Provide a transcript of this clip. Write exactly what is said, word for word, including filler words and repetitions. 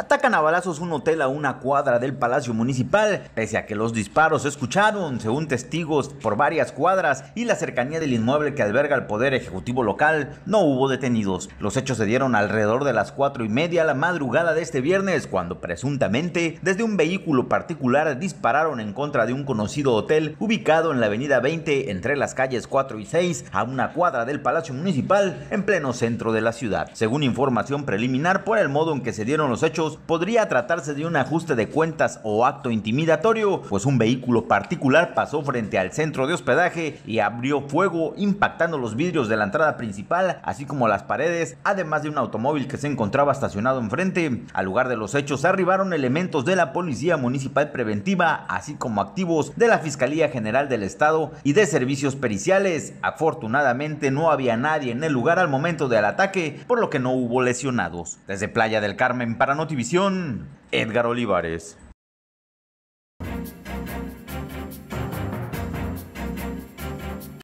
Atacan a balazos un hotel a una cuadra del Palacio Municipal, pese a que los disparos se escucharon, según testigos, por varias cuadras y la cercanía del inmueble que alberga el Poder Ejecutivo local, no hubo detenidos. Los hechos se dieron alrededor de las cuatro y media la madrugada de este viernes, cuando presuntamente desde un vehículo particular dispararon en contra de un conocido hotel ubicado en la avenida veinte entre las calles cuatro y seis, a una cuadra del Palacio Municipal, en pleno centro de la ciudad. Según información preliminar, por el modo en que se dieron los hechos, podría tratarse de un ajuste de cuentas o acto intimidatorio, pues un vehículo particular pasó frente al centro de hospedaje y abrió fuego, impactando los vidrios de la entrada principal, así como las paredes, además de un automóvil que se encontraba estacionado enfrente. Al lugar de los hechos arribaron elementos de la Policía Municipal Preventiva, así como activos de la Fiscalía General del Estado y de servicios periciales. Afortunadamente no había nadie en el lugar al momento del ataque, por lo que no hubo lesionados. Desde Playa del Carmen para Notivisión, Edgar Olivares.